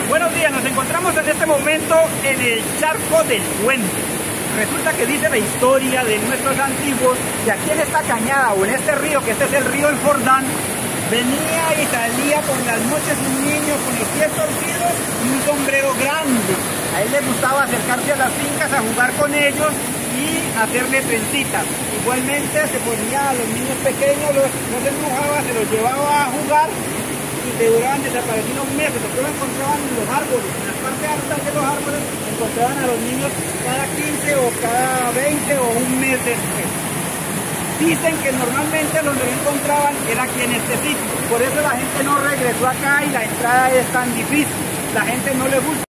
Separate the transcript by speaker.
Speaker 1: Buenos días, nos encontramos en este momento en el charco del puente. Resulta que dice la historia de nuestros antiguos que aquí en esta cañada o en este río, que este es el río El Jordán, venía y salía por las noches un niño con los pies torcidos y un sombrero grande. A él le gustaba acercarse a las fincas a jugar con ellos y hacerle trencitas. Igualmente se ponía a los niños pequeños, los embrujaba, se los llevaba a jugar y se duraban desapareciendo meses. Después lo encontraban en los árboles, en las partes altas de los árboles, encontraban a los niños cada 15 o cada 20 o un mes después. Dicen que normalmente donde lo encontraban era aquí en este sitio, por eso la gente no regresó acá y la entrada es tan difícil, la gente no le gusta.